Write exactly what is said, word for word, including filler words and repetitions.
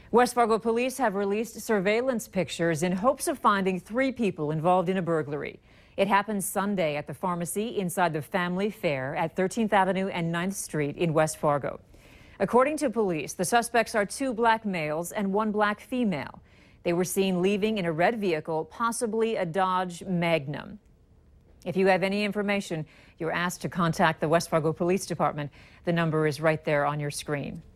West Fargo police have released surveillance pictures in hopes of finding three people involved in a burglary. It happened Sunday at the pharmacy inside the Family Fair at thirteenth Avenue and ninth Street in West Fargo. According to police, the suspects are two black males and one black female. They were seen leaving in a red vehicle, possibly a Dodge Magnum. If you have any information, you're asked to contact the West Fargo Police Department. The number is right there on your screen.